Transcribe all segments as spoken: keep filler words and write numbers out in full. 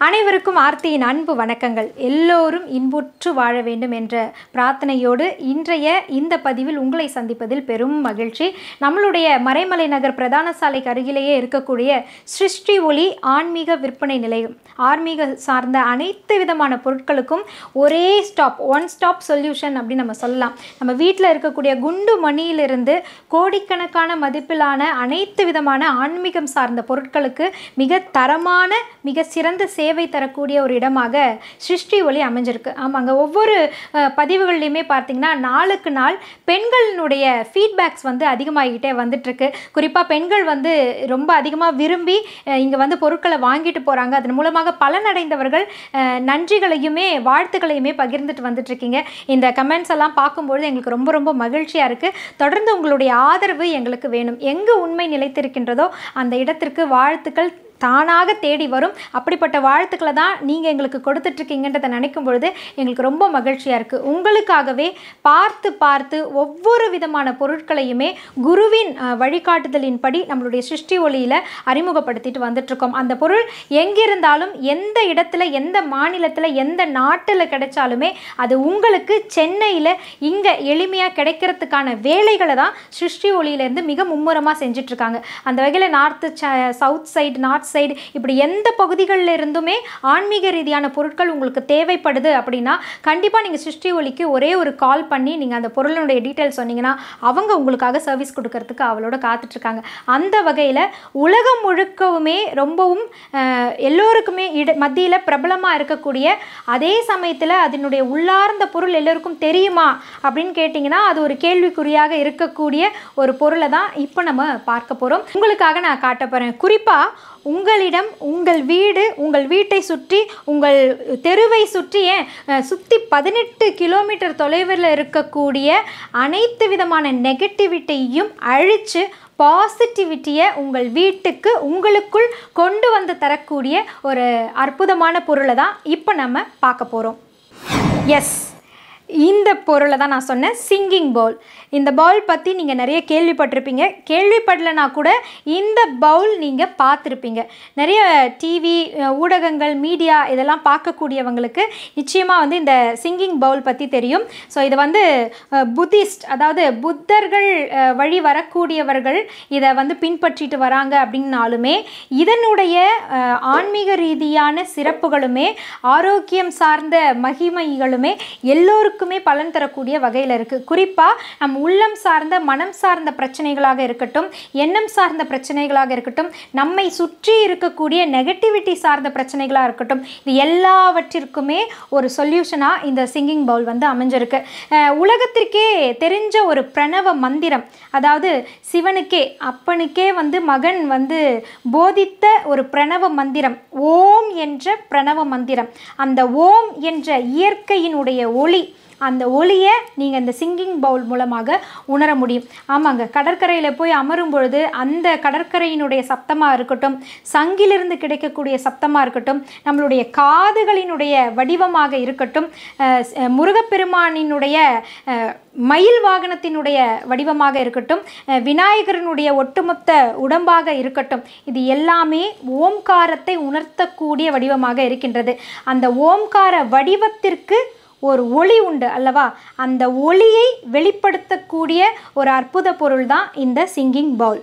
அனைவருக்கும் ஆர்த்தியின் அன்பு வணக்கங்கள். எல்லோரும் இன்புற்று வாழ வேண்டும் என்ற பிரார்த்தனையோடு இன்றைய இந்த பதிவில் உங்களை சந்திப்பதில் பெரும் மகிழ்ச்சி. நம்மளுடைய மறைமலை நகர் பிரதான சாலைக்கு அருகிலேயே இருக்கக்கூடிய சிருஷ்டி ஒளி ஆன்மீக விற்பனை நிலையம், ஆன்மீக சார்ந்த அனைத்து விதமான பொருட்களுக்கும் ஒரே ஸ்டாப், ஒன் ஸ்டாப் சொல்யூஷன் அப்படின்னு நம்ம சொல்லலாம். நம்ம வீட்டில் இருக்கக்கூடிய குண்டு மணியிலிருந்து கோடிக்கணக்கான மதிப்பிலான அனைத்து விதமான ஆன்மீகம் சார்ந்த பொருட்களுக்கு மிக தரமான மிக சிறந்த சேவை தரக்கூடிய ஒரு இடமாக சிருஷ்டி ஒளி அமைஞ்சிருக்கு. ஆமாங்க, ஒவ்வொரு பதிவுகள்லையுமே பார்த்தீங்கன்னா நாளுக்கு நாள் பெண்களினுடைய ஃபீட்பேக்ஸ் வந்து அதிகமாகிக்கிட்டே வந்துட்டுருக்கு. குறிப்பாக பெண்கள் வந்து ரொம்ப அதிகமாக விரும்பி இங்கே வந்து பொருட்களை வாங்கிட்டு போகிறாங்க. அதன் மூலமாக பலனடைந்தவர்கள் நன்றிகளையுமே வாழ்த்துக்களையுமே பகிர்ந்துட்டு வந்துட்டுருக்கீங்க. இந்த கமெண்ட்ஸ் எல்லாம் பார்க்கும்பொழுது எங்களுக்கு ரொம்ப ரொம்ப மகிழ்ச்சியாக இருக்குது. தொடர்ந்து உங்களுடைய ஆதரவு எங்களுக்கு வேணும். எங்கே உண்மை நிலைத்திருக்கின்றதோ அந்த இடத்திற்கு வாழ்த்துக்கள் தானாக தேடி வரும். அப்படிப்பட்ட வாழ்த்துக்களை தான் நீங்கள் எங்களுக்கு கொடுத்துட்ருக்கீங்கன்றதை நினைக்கும் பொழுது எங்களுக்கு ரொம்ப மகிழ்ச்சியாக இருக்குது. உங்களுக்காகவே பார்த்து பார்த்து ஒவ்வொரு விதமான பொருட்களையுமே குருவின் வழிகாட்டுதலின்படி நம்மளுடைய சிருஷ்டி ஒளியில் அறிமுகப்படுத்திட்டு வந்துட்ருக்கோம். அந்த பொருள் எங்கிருந்தாலும், எந்த இடத்துல, எந்த மாநிலத்தில், எந்த நாட்டில் கிடைச்சாலுமே அது உங்களுக்கு சென்னையில் இங்கே எளிமையாக கிடைக்கிறதுக்கான வேலைகளை தான் சிருஷ்டி ஒளியிலேருந்து மிக மும்முரமாக செஞ்சிட்ருக்காங்க. அந்த வகையில் north south side, north side, இப்படி எந்த பகுதிகளில் இருந்துமே ஆன்மீக ரீதியான பொருட்கள் உங்களுக்கு தேவைப்படுது அப்படின்னா கண்டிப்பாக நீங்கள் சிருஷ்டி ஒளிக்கு ஒரே ஒரு கால் பண்ணி நீங்கள் அந்த பொருளுடைய டீட்டெயில் சொன்னீங்கன்னா அவங்க உங்களுக்காக சர்வீஸ் கொடுக்கறதுக்கு அவளோட காத்துட்ருக்காங்க. அந்த வகையில் உலகம் முழுக்கவுமே ரொம்பவும் எல்லோருக்குமே இட மத்தியில் பிரபலமாக இருக்கக்கூடிய, அதே சமயத்தில் அதனுடைய உள்ளார்ந்த பொருள் எல்லோருக்கும் தெரியுமா அப்படின்னு கேட்டிங்கன்னா அது ஒரு கேள்விக்குறியாக இருக்கக்கூடிய ஒரு பொருளை தான் இப்போ நம்ம பார்க்க போகிறோம். உங்களுக்காக நான் காட்ட போகிறேன். குறிப்பாக உங்களிடம் உங்கள் வீடு, உங்கள் வீட்டை சுற்றி, உங்கள் தெருவை சுற்றி, ஏன் சுற்றி பதினெட்டு கிலோமீட்டர் தொலைவில் இருக்கக்கூடிய அனைத்து விதமான நெகட்டிவிட்டியையும் அழித்து பாசிட்டிவிட்டியை உங்கள் வீட்டுக்கு உங்களுக்குள் கொண்டு வந்து தரக்கூடிய ஒரு அற்புதமான பொருளை தான் இப்போ நம்ம பார்க்க போகிறோம். எஸ், இந்த பொருளை தான் நான் சொன்னேன், சிங்கிங் பவுல். இந்த பவுல் பற்றி நீங்கள் நிறைய கேள்விப்பட்டிருப்பீங்க. கேள்விப்படலைனா கூட இந்த பவுல் நீங்கள் பார்த்துருப்பீங்க. நிறைய டிவி ஊடகங்கள், மீடியா இதெல்லாம் பார்க்கக்கூடியவங்களுக்கு நிச்சயமாக வந்து இந்த சிங்கிங் பவுல் பற்றி தெரியும். ஸோ இது வந்து புத்திஸ்ட், அதாவது புத்தர்கள் வழி வரக்கூடியவர்கள் இதை வந்து பின்பற்றிட்டு வராங்க அப்படின்னாலுமே இதனுடைய ஆன்மீக ரீதியான சிறப்புகளுமே ஆரோக்கியம் சார்ந்த மகிமைகளுமே எல்லோருக்குமே பலன் தரக்கூடிய வகையில் இருக்குது. குறிப்பாக நம் உள்ளம் சார்ந்த, மனம் சார்ந்த பிரச்சனைகளாக இருக்கட்டும், எண்ணம் சார்ந்த பிரச்சனைகளாக இருக்கட்டும், நம்மை சுற்றி இருக்கக்கூடிய நெகட்டிவிட்டி சார்ந்த பிரச்சனைகளாக இருக்கட்டும், இது எல்லாவற்றிற்குமே ஒரு சொல்யூஷனாக இந்த சிங்கிங் பவுல் வந்து அமைஞ்சிருக்கு. உலகத்திற்கே தெரிஞ்ச ஒரு பிரணவ மந்திரம், அதாவது சிவனுக்கே அப்பனுக்கே வந்து மகன் வந்து போதித்த ஒரு பிரணவ மந்திரம், ஓம் என்ற பிரணவ மந்திரம். அந்த ஓம் என்ற இயற்கையினுடைய ஒளி, அந்த ஒளியை நீங்கள் இந்த சிங்கிங் பவுல் மூலமாக உணர முடியும். ஆமாங்க, கடற்கரையில் போய் அமரும் பொழுது அந்த கடற்கரையினுடைய சப்தமாக இருக்கட்டும், சங்கிலிருந்து கிடைக்கக்கூடிய சப்தமாக இருக்கட்டும், நம்மளுடைய காதுகளினுடைய வடிவமாக இருக்கட்டும், முருகப்பெருமானினுடைய மயில் வாகனத்தினுடைய வடிவமாக இருக்கட்டும், விநாயகரனுடைய ஒட்டுமொத்த உடம்பாக இருக்கட்டும், இது எல்லாமே ஓம்காரத்தை உணர்த்தக்கூடிய வடிவமாக இருக்கின்றது. அந்த ஓம்கார வடிவத்திற்கு ஒரு ஒளி உண்டு அல்லவா? அந்த ஒளியை வெளிப்படுத்தக்கூடிய ஒரு அற்புத பொருள் தான் இந்த சிங்கிங் பவுல்.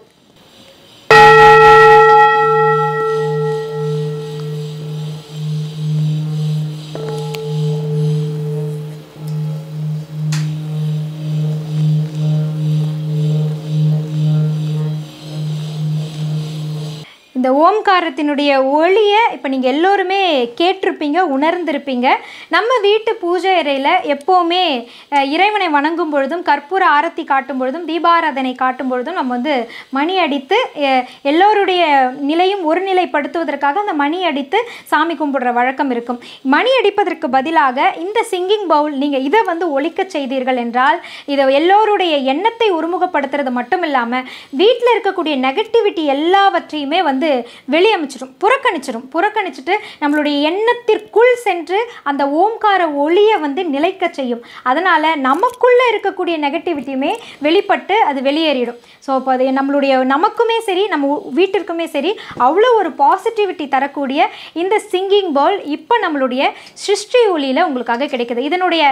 இந்த ஓம்காரத்தினுடைய ஒளியை இப்போ நீங்கள் எல்லோருமே கேட்டிருப்பீங்க, உணர்ந்திருப்பீங்க. நம்ம வீட்டு பூஜை அறையில் எப்போவுமே இறைவனை வணங்கும் பொழுதும், கற்பூர ஆரத்தி காட்டும் பொழுதும், தீபாராதனை காட்டும் பொழுதும் நம்ம வந்து மணி அடித்து எல்லோருடைய நிலையும் ஒருநிலைப்படுத்துவதற்காக அந்த மணி அடித்து சாமி கும்பிடுற வழக்கம் இருக்கும். மணி அடிப்பதற்கு பதிலாக இந்த சிங்கிங் பவுல் நீங்கள் இதை வந்து ஒலிக்க செய்தீர்கள் என்றால் இதை எல்லோருடைய எண்ணத்தை ஒருமுகப்படுத்துறது மட்டும் இல்லாமல் வீட்டில் இருக்கக்கூடிய நெகட்டிவிட்டி எல்லாவற்றையுமே வந்து வெளியமைச்சிடும், புறக்கணிச்சிடும். புறக்கணிச்சிட்டு நம்மளுடைய எண்ணத்திற்குள் சென்று அந்த ஓம்கார ஒளியை வந்து நிலைக்க செய்யும். அதனால் நமக்குள்ளே இருக்கக்கூடிய நெகட்டிவிட்டியுமே வெளிப்பட்டு அது வெளியேறிடும். ஸோ இப்போ அது நம்மளுடைய நமக்குமே சரி நம்ம வீட்டிற்குமே சரி அவ்வளோ ஒரு பாசிட்டிவிட்டி தரக்கூடிய இந்த சிங்கிங் பவுல் இப்போ நம்மளுடைய சிருஷ்டி ஒளியில் உங்களுக்காக கிடைக்குது. இதனுடைய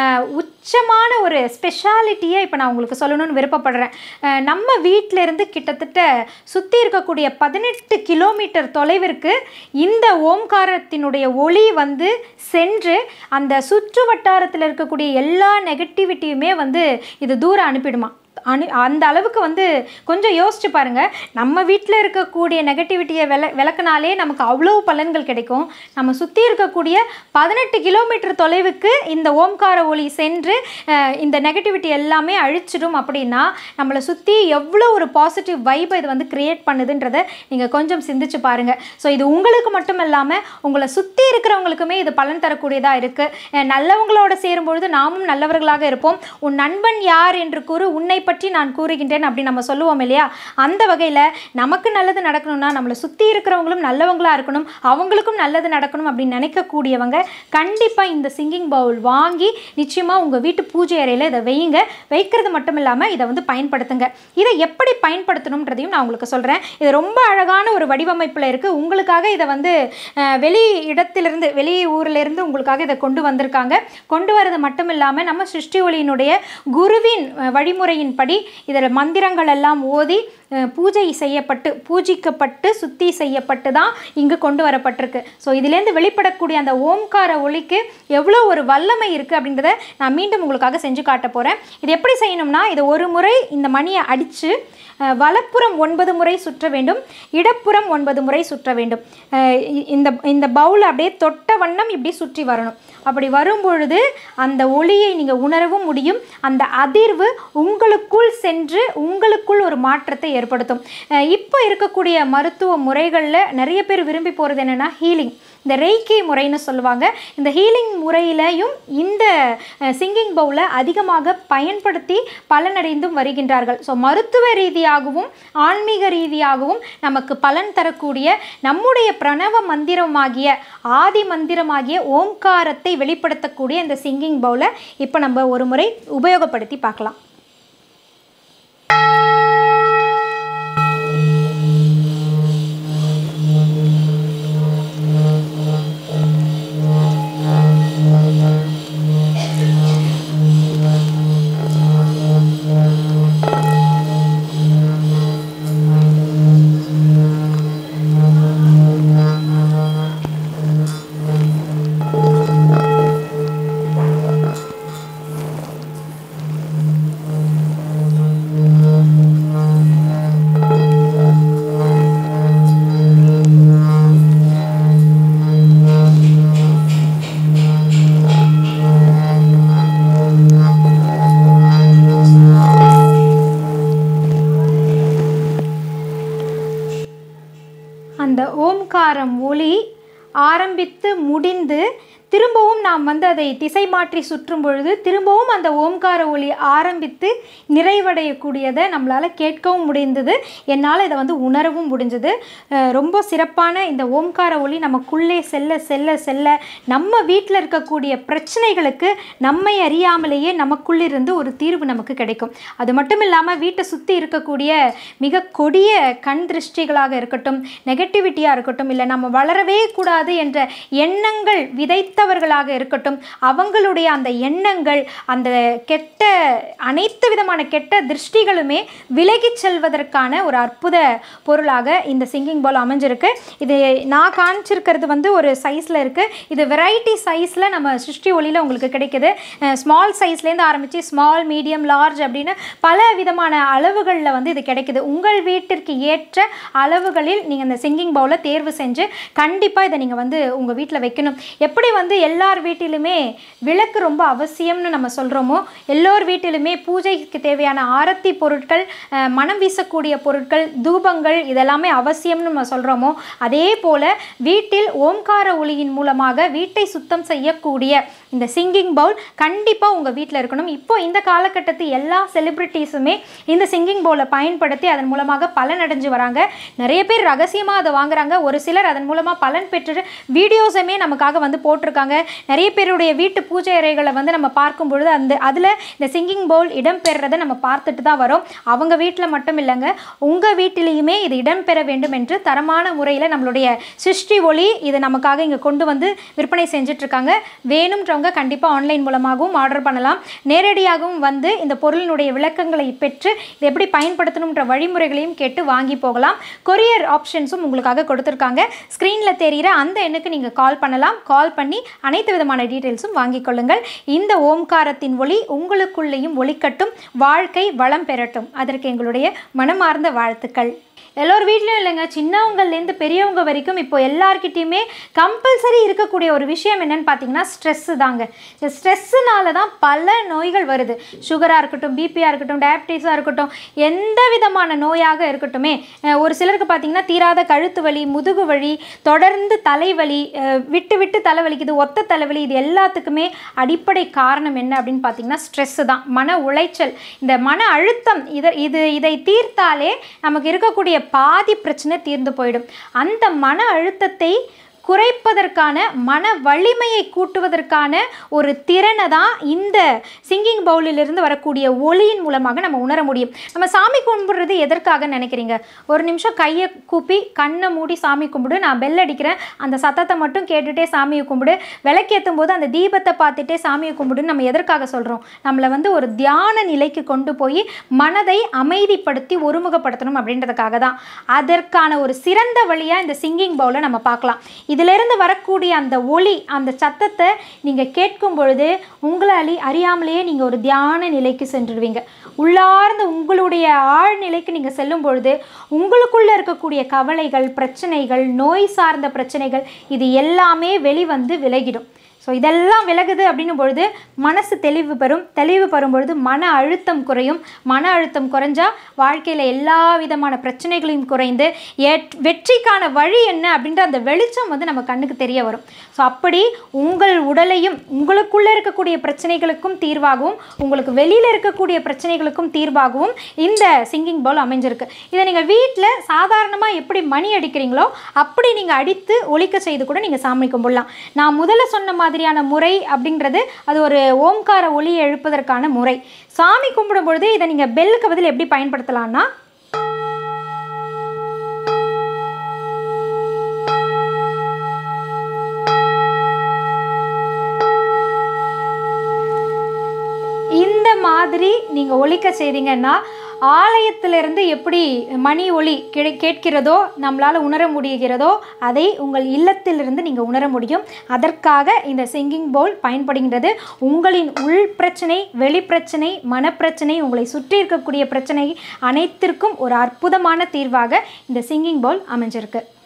உச்சமான ஒரு ஸ்பெஷாலிட்டியை இப்போ நான் உங்களுக்கு சொல்லணும்னு விருப்பப்படுறேன். நம்ம வீட்டிலேருந்து கிட்டத்தட்ட சுற்றி இருக்கக்கூடிய பதினெட்டு கிலோமீட்டர் தொலைவிற்கு இந்த ஓம்காரத்தினுடைய ஒளி வந்து சென்று அந்த சுற்று வட்டாரத்தில் இருக்கக்கூடிய எல்லா நெகட்டிவிட்டியுமே வந்து இது தூரம் அனுப்பிடுமா. அனு அந்த அளவுக்கு வந்து கொஞ்சம் யோசிச்சு பாருங்கள். நம்ம வீட்டில் இருக்கக்கூடிய நெகட்டிவிட்டியை வில விளக்குனாலே நமக்கு அவ்வளோ பலன்கள் கிடைக்கும். நம்ம சுற்றி இருக்கக்கூடிய பதினெட்டு கிலோமீட்டர் தொலைவுக்கு இந்த ஓம்கார ஒளி சென்று இந்த நெகட்டிவிட்டி எல்லாமே அழிச்சிடும். அப்படின்னா நம்மளை சுற்றி எவ்வளோ ஒரு பாசிட்டிவ் வைப்பை இது வந்து க்ரியேட் பண்ணுதுன்றதை நீங்கள் கொஞ்சம் சிந்திச்சு பாருங்கள். ஸோ இது உங்களுக்கு மட்டும் இல்லாமல் உங்களை சுற்றி இருக்கிறவங்களுக்குமே இது பலன் தரக்கூடியதாக இருக்குது. நல்லவங்களோட சேரும்பொழுது நாமும் நல்லவர்களாக இருப்போம். உன் நண்பன் யார் என்று கூறு, உன்னை பற்றி நான் கூறுகின்றேன் அப்படி நம்ம சொல்லுவோம் இல்லையா. அந்த வகையில் நமக்கு நல்லது நடக்கணும்னா நம்மளை சுற்றி இருக்கிறவங்களும் நல்லவங்களாக இருக்கணும், அவங்களுக்கும் நல்லது நடக்கணும் அப்படின்னு நினைக்கக்கூடியவங்க கண்டிப்பாக இந்த சிங்கிங் பவுல் வாங்கி நிச்சயமாக உங்கள் வீட்டு பூஜை அறையில் இதை வையுங்க. வைக்கிறது மட்டும் இல்லாமல் இதை வந்து பயன்படுத்துங்க. இதை எப்படி பயன்படுத்தணுன்றதையும் நான் உங்களுக்கு சொல்கிறேன். இது ரொம்ப அழகான ஒரு வடிவமைப்பில் இருக்குது. உங்களுக்காக இதை வந்து வெளி இடத்திலிருந்து வெளி ஊரிலிருந்து உங்களுக்காக இதை கொண்டு வந்திருக்காங்க. கொண்டு வரது மட்டும் இல்லாமல் நம்ம சிருஷ்டி ஒளியினுடைய குருவின் வழிமுறையின் படி இதில் மந்திரங்கள் எல்லாம் ஓதி பூஜை செய்யப்பட்டு பூஜிக்கப்பட்டு சுத்தி செய்யப்பட்டு தான் இங்கு கொண்டு வரப்பட்டிருக்கு. ஸோ இதிலேருந்து வெளிப்படக்கூடிய அந்த ஓம்கார ஒளிக்கு எவ்வளோ ஒரு வல்லமை இருக்குது அப்படின்றத நான் மீண்டும் உங்களுக்காக செஞ்சு காட்ட போகிறேன். இது எப்படி செய்யணும்னா, இதை ஒரு முறை இந்த மணியை அடித்து வலப்புறம் ஒன்பது முறை சுற்ற வேண்டும், இடப்புறம் ஒன்பது முறை சுற்ற வேண்டும். இந்த இந்த பவுல் அப்படியே தொட்ட வண்ணம் இப்படி சுற்றி வரணும். அப்படி வரும்பொழுது அந்த ஒளியை நீங்கள் உணரவும் முடியும். அந்த அதிர்வு உங்களுக்குள் சென்று உங்களுக்குள் ஒரு மாற்றத்தை ஏற்படுத்தும். இப்போ இருக்கக்கூடிய மருத்துவ முறைகளில் நிறைய பேர் விரும்பி போகிறது என்னென்னா ஹீலிங், இந்த ரெய்கி முறைன்னு சொல்லுவாங்க. இந்த ஹீலிங் முறையிலையும் இந்த சிங்கிங் பவுலை அதிகமாக பயன்படுத்தி பலனடைந்தும் வருகின்றார்கள். ஸோ மருத்துவ ரீதியாகவும் ஆன்மீக ரீதியாகவும் நமக்கு பலன் தரக்கூடிய நம்முடைய பிரணவ மந்திரமாகிய ஆதி மந்திரமாகிய ஓம்காரத்தை வெளிப்படுத்தக்கூடிய இந்த சிங்கிங் பவுலை இப்போ நம்ம ஒரு முறை உபயோகப்படுத்தி பார்க்கலாம். அந்த ஓம்காரம் ஒளி ஆரம்பித்து முடிந்து திரும்பவும் நாம் வந்து அதை திசை மாற்றி சுற்றும் பொழுது திரும்பவும் அந்த ஓம்கார ஒளி ஆரம்பித்து நிறைவடையக்கூடியதை நம்மளால் கேட்கவும் முடிந்தது. என்னால் இதை வந்து உணரவும் முடிஞ்சது. ரொம்ப சிறப்பான இந்த ஓம்கார ஒளி நமக்குள்ளே செல்ல செல்ல செல்ல நம்ம வீட்டில் இருக்கக்கூடிய பிரச்சனைகளுக்கு நம்மை அறியாமலேயே நமக்குள்ளிருந்து ஒரு தீர்வு நமக்கு கிடைக்கும். அது மட்டும் இல்லாமல் வீட்டை சுற்றி இருக்கக்கூடிய மிக கொடிய கண் திருஷ்டிகளாக இருக்கட்டும், நெகட்டிவிட்டியாக இருக்கட்டும், இல்லை நம்ம வளரவே கூடாது என்ற எண்ணங்கள் விதைத்த வர்களாக இருக்கட்டும், அவங்களுடைய அந்த எண்ணங்கள் அந்த கெட்ட அனைத்து விதமான கெட்ட திருஷ்டிகளுமே விலகி செல்வதற்கான ஒரு அற்புத பொருளாக இந்த சிங்கிங் பவுல் அமைஞ்சிருக்கு. இது நான் காமிச்சிருக்கிறது வந்து ஒரு சைஸில் இருக்குது. இது வெரைட்டி சைஸில் நம்ம சிருஷ்டி ஒளியில் உங்களுக்கு கிடைக்குது. ஸ்மால் சைஸ்லேருந்து ஆரம்பித்து ஸ்மால், மீடியம், லார்ஜ் அப்படின்னு பல விதமான அளவுகளில் வந்து இது கிடைக்குது. உங்கள் வீட்டிற்கு ஏற்ற அளவுகளில் நீங்கள் இந்த சிங்கிங் பவுலை தேர்வு செஞ்சு கண்டிப்பாக இதை நீங்கள் வந்து உங்கள் வீட்டில் வைக்கணும். எப்படி வந்து வந்து எல்லார் வீட்டிலுமே விளக்கு ரொம்ப அவசியம்னு நம்ம சொல்கிறோமோ, எல்லோர் வீட்டிலுமே பூஜைக்கு தேவையான ஆரத்தி பொருட்கள், மனம் வீசக்கூடிய பொருட்கள், தூபங்கள் இதெல்லாமே அவசியம்னு நம்ம சொல்கிறோமோ, அதே போல் வீட்டில் ஓம்கார ஒளியின் மூலமாக வீட்டை சுத்தம் செய்யக்கூடிய இந்த சிங்கிங் பவுல் கண்டிப்பாக உங்கள் வீட்டில் இருக்கணும். இப்போ இந்த காலகட்டத்து எல்லா செலிப்ரிட்டிஸுமே இந்த சிங்கிங் பவுலை பயன்படுத்தி அதன் மூலமாக பலன் அடைஞ்சு வராங்க. நிறைய பேர் ரகசியமாக அதை வாங்குறாங்க. ஒரு சிலர் அதன் மூலமாக பலன் பெற்று வீடியோஸுமே நமக்காக வந்து போட்டிருக்காங்க. நிறைய பேருடைய வீட்டு பூஜை அறைகளை வந்து நம்ம பார்க்கும் பொழுது அந்த அதில் இந்த சிங்கிங் பவுல் இடம்பெறதை நம்ம பார்த்துட்டு தான் வரோம். அவங்க வீட்டில் மட்டும் இல்லைங்க, உங்கள் வீட்டிலையுமே இது இடம்பெற வேண்டும் என்று தரமான முறையில் நம்மளுடைய சிருஷ்டி ஒளி இது நமக்காக இங்கே கொண்டு வந்து விற்பனை செஞ்சிட்ருக்காங்க. வேணுன்றவங்க கண்டிப்பாக ஆன்லைன் மூலமாகவும் ஆர்டர் பண்ணலாம். நேரடியாகவும் வந்து இந்த பொருளினுடைய விளக்கங்களை பெற்று இது எப்படி பயன்படுத்தணுன்ற வழிமுறைகளையும் கேட்டு வாங்கி போகலாம். கொரியர் ஆப்ஷன்ஸும் உங்களுக்காக கொடுத்துருக்காங்க. ஸ்க்ரீனில் தெரிகிற அந்த எண்ணுக்கு நீங்கள் கால் பண்ணலாம். கால் பண்ணி அனைத்து விதமான டீட்டெயில்ஸும் வாங்கிக் கொள்ளுங்கள். இந்த ஓம்காரத்தின் ஒளி உங்களுக்குள்ளேயும் ஒளிக்கட்டும், வாழ்க்கை வளம் பெறட்டும். அதற்கு எங்களுடைய மனமார்ந்த வாழ்த்துக்கள். எல்லோரும் வீட்லையும் இல்லைங்க, சின்னவங்கள்லேருந்து பெரியவங்க வரைக்கும் இப்போ எல்லார்கிட்டையுமே கம்பல்சரி இருக்கக்கூடிய ஒரு விஷயம் என்னென்னு பார்த்தீங்கன்னா ஸ்ட்ரெஸ்ஸு தாங்க. இந்த ஸ்ட்ரெஸ்ஸுனால தான் பல நோய்கள் வருது. சுகராக இருக்கட்டும், பிபியாக இருக்கட்டும், டயபிட்டிஸாக இருக்கட்டும், எந்த விதமான நோயாக இருக்கட்டுமே. ஒரு சிலருக்கு பார்த்திங்கன்னா தீராத கழுத்து வலி, முதுகு வலி, தொடர்ந்து தலைவலி, விட்டு விட்டு தலைவலிக்குது, ஒத்த தலைவலி, இது எல்லாத்துக்குமே அடிப்படை காரணம் என்ன அப்படின்னு பார்த்தீங்கன்னா ஸ்ட்ரெஸ்ஸு தான், மன உளைச்சல், இந்த மன அழுத்தம். இதை இது இதை தீர்த்தாலே நமக்கு இருக்கக்கூடிய பாதி பிரச்சனை தீர்ந்து போயிடும். அந்த மன அழுத்தத்தை குறைப்பதற்கான, மன வலிமையை கூட்டுவதற்கான ஒரு திறனை தான் இந்த சிங்கிங் பவுலிலிருந்து வரக்கூடிய ஒளியின் மூலமாக நம்ம உணர முடியும். நம்ம சாமி கும்பிடுறது எதற்காக நினைக்கிறீங்க? ஒரு நிமிஷம் கையை கூப்பி கண்ணை மூடி சாமி கும்பிடு. நான் பெல் அடிக்கிறேன், அந்த சத்தத்தை மட்டும் கேட்டுகிட்டே சாமியை கும்பிடு. விளக்கேற்றும் போது அந்த தீபத்தை பார்த்துட்டே சாமியை கும்பிடுன்னு நம்ம எதற்காக சொல்கிறோம்? நம்மளை வந்து ஒரு தியான நிலைக்கு கொண்டு போய் மனதை அமைதிப்படுத்தி ஒருமுகப்படுத்தணும் அப்படின்றதுக்காக தான். அதற்கான ஒரு சிறந்த வழியாக இந்த சிங்கிங் பவுலை நம்ம பார்க்கலாம். இதிலிருந்து வரக்கூடிய அந்த ஒளி, அந்த சத்தத்தை நீங்கள் கேட்கும் பொழுது உங்களால் அறியாமலேயே நீங்கள் ஒரு தியான நிலைக்கு சென்றுடுவீங்க. உள்ளார்ந்து உங்களுடைய ஆழ்நிலைக்கு நீங்கள் செல்லும் பொழுது உங்களுக்குள்ளே இருக்கக்கூடிய கவலைகள், பிரச்சனைகள், நோய் சார்ந்த பிரச்சனைகள் இது எல்லாமே வெளிவந்து விலகிடும். ஸோ இதெல்லாம் விலகுது அப்படின்னும் பொழுது மனசு தெளிவு பெறும். தெளிவு பெறும் பொழுது மன அழுத்தம் குறையும். மன அழுத்தம் குறைஞ்சா வாழ்க்கையில் எல்லா விதமான பிரச்சனைகளையும் குறைந்து வெற்றிக்கான வழி என்ன அப்படின்ற அந்த வெளிச்சம் வந்து நம்ம கண்ணுக்கு தெரிய வரும். ஸோ அப்படி உங்கள் உடலையும் உங்களுக்குள்ளே இருக்கக்கூடிய பிரச்சனைகளுக்கும் தீர்வாகவும் உங்களுக்கு வெளியில் இருக்கக்கூடிய பிரச்சனைகளுக்கும் தீர்வாகவும் இந்த சிங்கிங் பவுல் அமைஞ்சிருக்கு. இதை நீங்கள் வீட்டில் சாதாரணமாக எப்படி மணி அடிக்கிறீங்களோ அப்படி நீங்கள் அடித்து ஒலிக்க செய்து கூட நீங்கள் சாமி கும்பிடலாம். நான் முதல்ல சொன்ன மாதிரியான முறை அப்படின்றது அது ஒரு ஓம்கார ஒலி எழுப்பதற்கான முறை. சாமி கும்பிடும் பொழுது இதை நீங்கள் பெல்லுக்கு பதில் எப்படி பயன்படுத்தலாம்னா, இந்த மாதிரி நீங்கள் ஒலிக்க செய்தீங்கன்னா ஆலயத்திலிருந்து எப்படி மணி ஒலி கிடை கேட்கிறதோ நம்மளால் உணர முடிகிறதோ அதை உங்கள் இல்லத்திலிருந்து நீங்கள் உணர முடியும். அதற்காக இந்த சிங்கிங் பவுல் பயன்படுகின்றது. உங்களின் உள் பிரச்சனை, வெளிப்பிரச்சனை, மனப்பிரச்சனை, உங்களை சுற்றி இருக்கக்கூடிய பிரச்சனை அனைத்திற்கும் ஒரு அற்புதமான தீர்வாக இந்த சிங்கிங் பவுல் அமைஞ்சிருக்கு.